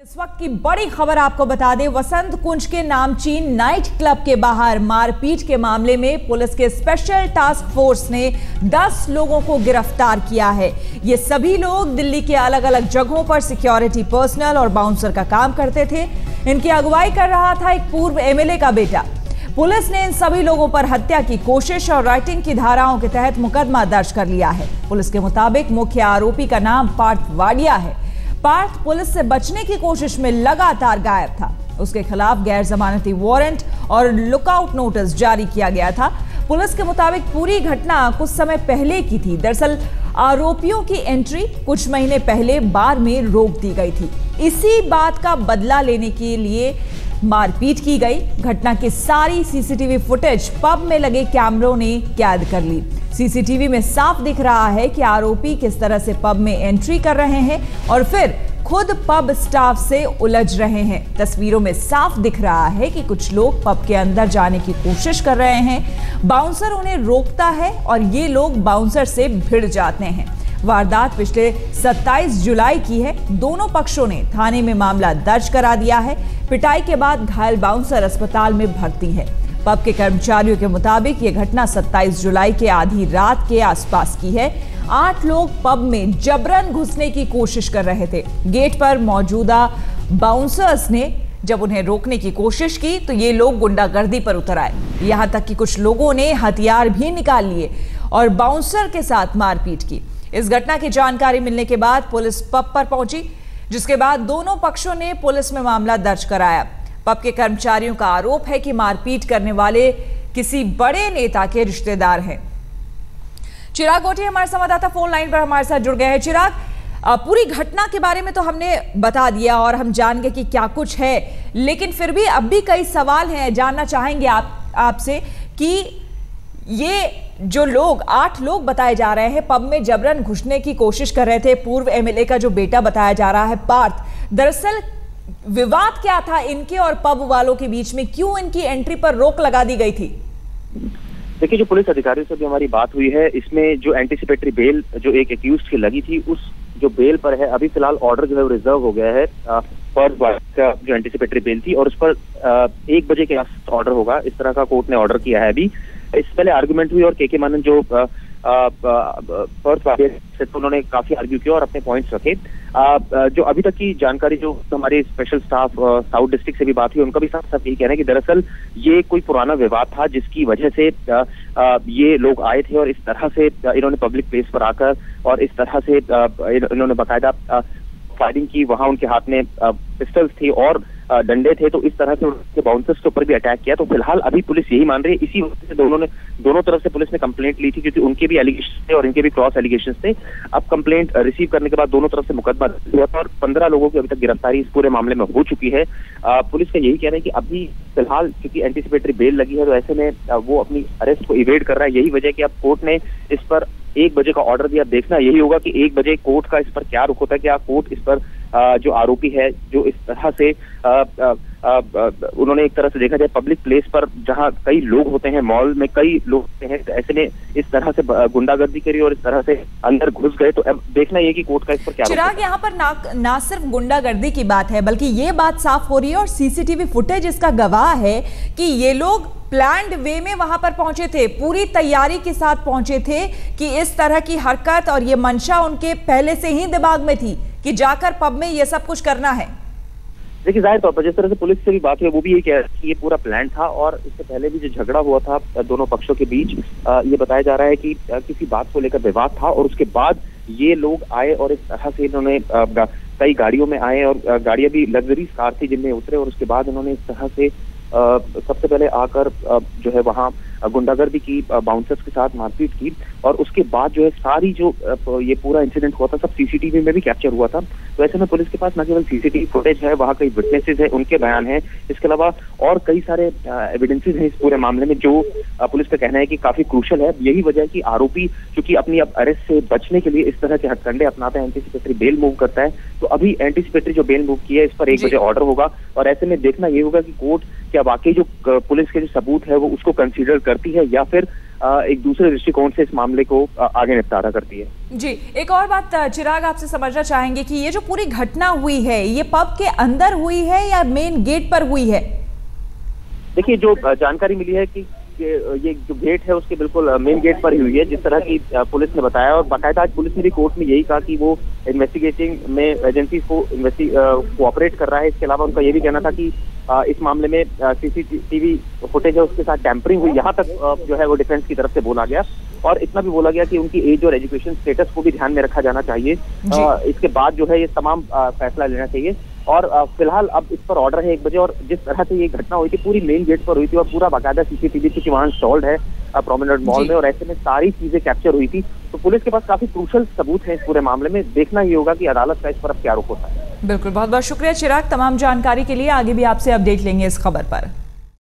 इस वक्त की बड़ी खबर आपको बता दें, वसंत कुंज के नामचीन नाइट क्लब के बाहर मारपीट के मामले में पुलिस के स्पेशल टास्क फोर्स ने 10 लोगों को गिरफ्तार किया है। ये सभी लोग दिल्ली के अलग अलग जगहों पर सिक्योरिटी पर्सनल और बाउंसर का काम करते थे। इनकी अगुवाई कर रहा था एक पूर्व एमएलए का बेटा। पुलिस ने इन सभी लोगों पर हत्या की कोशिश और राइटिंग की धाराओं के तहत मुकदमा दर्ज कर लिया है। पुलिस के मुताबिक मुख्य आरोपी का नाम पार्थ वाडिया है। पार्थ पुलिस से बचने की कोशिश में लगातार गायब था। उसके खिलाफ गैर जमानती वारंट और लुकआउट नोटिस जारी किया गया था। पुलिस के मुताबिक पूरी घटना कुछ समय पहले की थी। दरअसल आरोपियों की एंट्री कुछ महीने पहले बार में रोक दी गई थी। इसी बात का बदला लेने के लिए मारपीट की गई। घटना की सारी सीसीटीवी फुटेज पब में लगे कैमरों ने कैद कर ली। सीसीटीवी में साफ दिख रहा है कि आरोपी किस तरह से पब में एंट्री कर रहे हैं और फिर खुद पब स्टाफ से उलझ रहे हैं। तस्वीरों में साफ दिख रहा है कि कुछ लोग पब के अंदर जाने की कोशिश कर रहे हैं। बाउंसर उन्हें रोकता है और ये लोग बाउंसर से भिड़ जाते हैं। वारदात पिछले 27 जुलाई की है। दोनों पक्षों ने थाने में मामला दर्ज करा दिया है। पिटाई के बाद घायल बाउंसर अस्पताल में भर्ती है। पब के कर्मचारियों के मुताबिक यह घटना 27 जुलाई के आधी रात के आसपास की है। 8 लोग पब में जबरन घुसने की कोशिश कर रहे थे। गेट पर मौजूदा बाउंसर्स ने जब उन्हें रोकने की कोशिश की तो ये लोग गुंडागर्दी पर उतर आए। यहां तक कि कुछ लोगों ने हथियार भी निकाल लिए और बाउंसर के साथ मारपीट की। इस घटना की जानकारी मिलने के बाद पुलिस पब पर पहुंची, जिसके बाद दोनों पक्षों ने पुलिस में मामला दर्ज कराया। पब के कर्मचारियों का आरोप है कि मारपीट करने वाले किसी बड़े नेता के रिश्तेदार हैं। चिराग गोटी हमारे संवाददाता फोन लाइन पर हमारे साथ जुड़ गए हैं। चिराग, पूरी घटना के बारे में तो हमने बता दिया और हम जान गए कि क्या कुछ है, लेकिन फिर भी अब भी कई सवाल हैं। जानना चाहेंगे आपसे कि ये जो लोग 8 लोग बताए जा रहे हैं पब में जबरन घुसने की कोशिश कर रहे थे, पूर्व एमएलए का जो बेटा बताया जा रहा है पार्थ, दरअसल विवाद क्या था इनके और पब वालों के बीच में? क्यों इनकी एंट्री पर रोक लगा दी गई थी? देखिए, जो पुलिस अधिकारियों से भी हमारी बात हुई है, इसमें जो एंटीसिपेटरी बेल जो एक एक्यूज्ड की लगी थी, उस जो बेल पर है अभी फिलहाल ऑर्डर जो है वो रिजर्व हो गया है। फर्स्ट का जो एंटीसिपेटरी बेल थी और उस पर 1 बजे के आसपास ऑर्डर होगा, इस तरह का कोर्ट ने ऑर्डर किया है। अभी इससे पहले आर्गुमेंट हुई और के मानन जो फर्स्ट वाले से तो उन्होंने काफी आर्ग्यू किया और अपने पॉइंट्स रखे। जो अभी तक की जानकारी जो हमारे स्पेशल स्टाफ साउथ डिस्ट्रिक्ट से भी बात हुई, उनका भी साफ साफ यही कहना है कि दरअसल ये कोई पुराना विवाद था जिसकी वजह से ये लोग आए थे और इस तरह से इन्होंने पब्लिक प्लेस पर आकर और इस तरह से इन्होंने बाकायदा फायरिंग की। वहां उनके हाथ में पिस्टल्स थी और डंडे थे, तो इस तरह से उनके बाउंसर्स के ऊपर भी अटैक किया। तो फिलहाल अभी पुलिस यही मान रही है। इसी वजह से दोनों तरफ से पुलिस ने कंप्लेंट ली थी, क्योंकि उनके भी एलिगेशन थे और इनके भी क्रॉस एलिगेशन थे। अब कंप्लेंट रिसीव करने के बाद दोनों तरफ से मुकदमा हुआ था और 15 लोगों की अभी तक गिरफ्तारी इस पूरे मामले में हो चुकी है। पुलिस का यही कहना है कि अभी फिलहाल क्योंकि एंटीसिपेटरी बेल लगी है, तो ऐसे में वो अपनी अरेस्ट को इवेड कर रहा है। यही वजह कि अब कोर्ट ने इस पर 1 बजे का ऑर्डर दिया। देखना यही होगा कि 1 बजे कोर्ट का इस पर क्या रुख होता है। क्या कोर्ट इस पर जो आरोपी है, जो इस तरह से उन्होंने एक तरह से देखा जाए पब्लिक प्लेस पर जहां कई लोग होते हैं, मॉल में कई लोग होते हैं, तो ऐसे में इस तरह से गुंडागर्दी करी और इस तरह से अंदर घुस गए, तो अब देखना ये कि कोर्ट का इस पर क्या। चिराग, यहाँ पर ना सिर्फ गुंडागर्दी की बात है, बल्कि ये बात साफ हो रही है और सीसीटीवी फुटेज इसका गवाह है कि ये लोग प्लान्ड वे में वहां पर पहुंचे थे, पूरी तैयारी के साथ पहुंचे थे कि इस तरह की हरकत और ये मंशा उनके पहले से ही दिमाग में थी कि जाकर पब में ये सब कुछ करना है। देखिए, जाहिर तौर पर जिस तरह से पुलिस से भी बात हुई, वो भी ये कह रही है कि ये पूरा प्लान था और इससे पहले भी जो झगड़ा हुआ था दोनों पक्षों के बीच, ये बताया जा रहा है कि किसी बात को लेकर विवाद था और उसके बाद ये लोग आए और इस तरह से इन्होंने कई गाड़ियों में आए और गाड़ियां भी लग्जरी कार थी जिनमें उतरे और उसके बाद उन्होंने इस तरह से सबसे पहले आकर जो है वहां गुंडागर्दी की, बाउंसर्स के साथ मारपीट की और उसके बाद जो है सारी जो ये पूरा इंसिडेंट हुआ था सब सीसीटीवी में भी कैप्चर हुआ था। तो ऐसे में पुलिस के पास न केवल सीसीटीवी फुटेज है, वहां कई विटनेसेस है, उनके बयान हैं, इसके अलावा और कई सारे एविडेंसेस हैं इस पूरे मामले में, जो पुलिस का कहना है कि काफी क्रूशल है। यही वजह है कि आरोपी चूंकि अपनी अब अरेस्ट से बचने के लिए इस तरह के हथकंडे अपनाता है, एंटीसिपेटरी बेल मूव करता है। तो अभी एंटीसिपेटरी जो बेल मूव की है, इस पर 1 बजे ऑर्डर होगा और ऐसे में देखना ये होगा कि कोर्ट क्या वाकई जो पुलिस के जो सबूत है वो उसको कंसीडर करती है या फिर एक दूसरे दृष्टिकोण से इस मामले को आगे निपटारा करती है। जी, एक और बात चिराग आपसे समझना चाहेंगे कि ये जो पूरी घटना हुई है ये पब के अंदर हुई है या मेन गेट पर हुई है? देखिए, जो जानकारी मिली है कि ये जो गेट है उसके बिल्कुल मेन गेट पर ही हुई है, जिस तरह की पुलिस ने बताया। और बाकायदा आज पुलिस ने भी कोर्ट में यही कहा कि वो इन्वेस्टिगेटिंग में एजेंसीज को कोऑपरेट कर रहा है। इसके अलावा उनका ये भी कहना था कि इस मामले में सीसीटीवी फुटेज है उसके साथ टैंपरिंग हुई, यहाँ तक जो है वो डिफेंस की तरफ से बोला गया। और इतना भी बोला गया कि उनकी एज और एजुकेशन स्टेटस को भी ध्यान में रखा जाना चाहिए। इसके बाद जो है ये तमाम फैसला लेना चाहिए। और फिलहाल अब इस पर ऑर्डर है 1 बजे। और जिस तरह से ये घटना हुई थी पूरी मेन गेट पर हुई थी और पूरा बाकायदा सीसीटीवी क्योंकि वहाँ इंस्टॉल्ड है प्रोमेनेड मॉल में, और ऐसे में सारी चीजें कैप्चर हुई थी। तो पुलिस के पास काफी क्रूशल सबूत हैं इस पूरे मामले में। देखना ही होगा कि अदालत का इस पर अब क्या रुख होता है। बिल्कुल, बहुत बहुत शुक्रिया चिराग तमाम जानकारी के लिए। आगे भी आपसे अपडेट लेंगे इस खबर पर।